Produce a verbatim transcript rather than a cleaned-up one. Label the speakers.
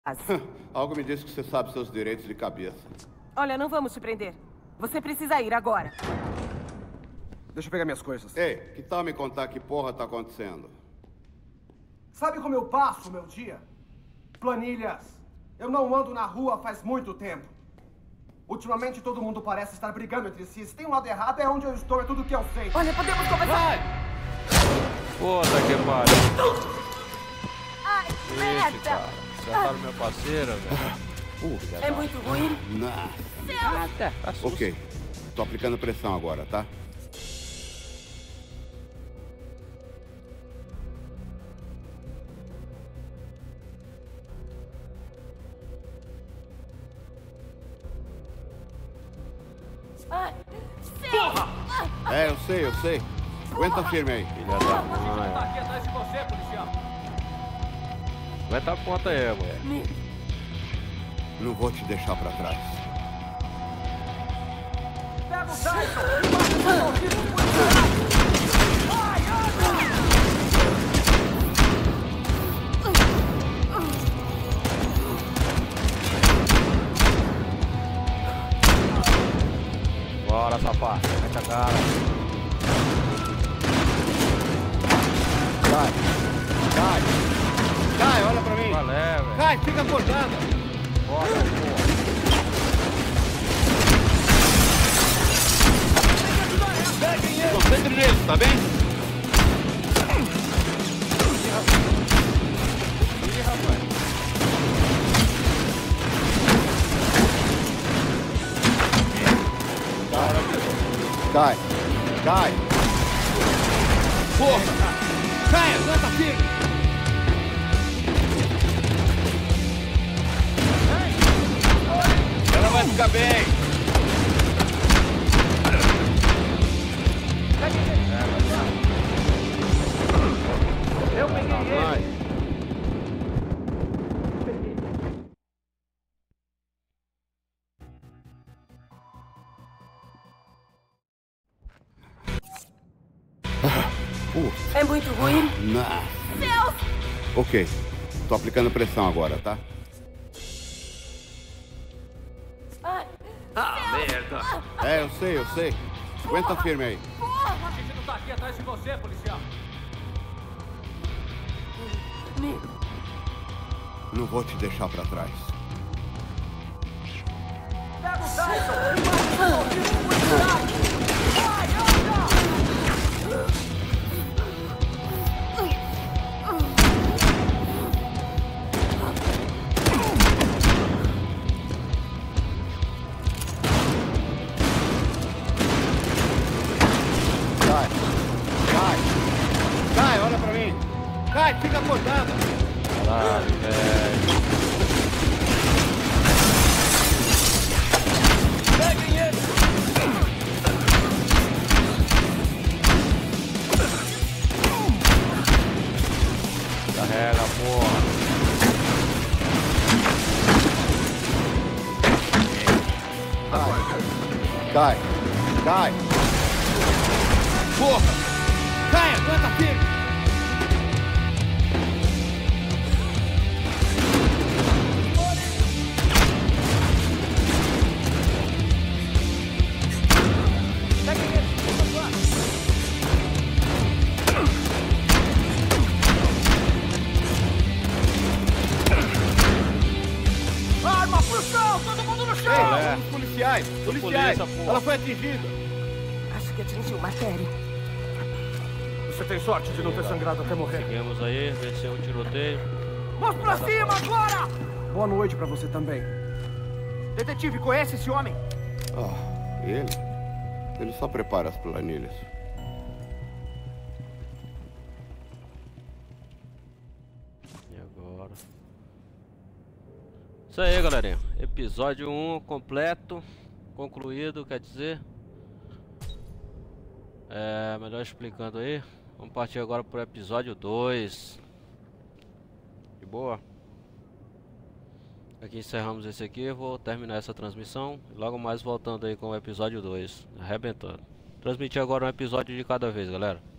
Speaker 1: Algo me diz que você sabe seus direitos de cabeça.
Speaker 2: Olha, não vamos te prender. Você precisa ir agora.
Speaker 3: Deixa eu pegar minhas coisas.
Speaker 1: Ei, que tal me contar que porra tá acontecendo?
Speaker 3: Sabe como eu passo meu dia? Planilhas. Eu não ando na rua faz muito tempo. Ultimamente todo mundo parece estar brigando entre si. Se tem um lado errado, é onde eu estou, é tudo que eu sei.
Speaker 2: Olha, podemos conversar.
Speaker 1: Vai!
Speaker 4: Puta que pariu.
Speaker 2: Ai,
Speaker 4: Ixi,
Speaker 2: merda!
Speaker 4: cara. Acertaram meu parceiro, velho.
Speaker 1: Uh,
Speaker 2: É muito ruim.
Speaker 1: Nossa.
Speaker 4: Nada. Tá susto.
Speaker 1: Ok, tô aplicando pressão agora, tá?
Speaker 2: Ai,
Speaker 1: Porra! É, eu sei, eu sei. Aguenta firme aí.
Speaker 4: Filha da mãe.
Speaker 5: Tá aqui atrás de você, policial.
Speaker 4: Aguenta a ponta aí, mulher.
Speaker 1: Não vou te deixar pra trás.
Speaker 3: Pega o Tyson! E mata os bandidos policiais! Vai, anda!
Speaker 4: Bora, safado. Mete a cara.
Speaker 1: Cai. Cai. Cai, olha pra mim.
Speaker 4: Valeu, velho.
Speaker 1: Cai, fica acordada.
Speaker 4: Bora, porra.
Speaker 1: Concentre neles, tá bem?
Speaker 4: Ih, rapaz.
Speaker 1: Cai. Cai. Porra! Cai, aguenta firme. Ela vai ficar bem.
Speaker 3: Eu peguei ele!
Speaker 1: Uh,
Speaker 2: é muito ruim.
Speaker 1: nossa.
Speaker 2: Deus!
Speaker 1: Ok, tô aplicando pressão agora, tá?
Speaker 2: Ai,
Speaker 5: Ah, merda.
Speaker 1: É, eu sei, eu sei. Aguenta firme aí.
Speaker 2: porra!
Speaker 5: A gente não tá aqui atrás de você, policial.
Speaker 1: Não vou te deixar pra trás.
Speaker 3: Pega o Tyson! E mata os bandidos policiais! Vai, anda!
Speaker 1: Cai. Cai. Cai, olha pra mim. Cai, fica acordada.
Speaker 4: Caralho, velho.
Speaker 1: Peguem ele.
Speaker 4: Carrega, porra.
Speaker 1: Cai. Cai. Porra! Cai, aguenta firme.
Speaker 3: Arma pro chão! Todo mundo no chão!
Speaker 1: Ei, os policiais, policiais.
Speaker 4: polícia, porra.
Speaker 1: Ela foi atingida.
Speaker 2: Acho que atingiu uma artéria.
Speaker 3: Você tem sorte de não ter sangrado até morrer.
Speaker 4: Seguimos aí, venceu o tiroteio.
Speaker 3: Vamos pra cima agora! Boa noite pra você também. Detetive, conhece esse homem?
Speaker 1: Ah, ele? Ele só prepara as planilhas.
Speaker 4: E agora? Isso aí, galerinha. Episódio um completo. Concluído, quer dizer. É, melhor explicando aí. Vamos partir agora pro episódio dois. De boa? Aqui encerramos esse aqui. Eu vou terminar essa transmissão. Logo mais voltando aí com o episódio dois. Arrebentando. Transmitir agora um episódio de cada vez, galera.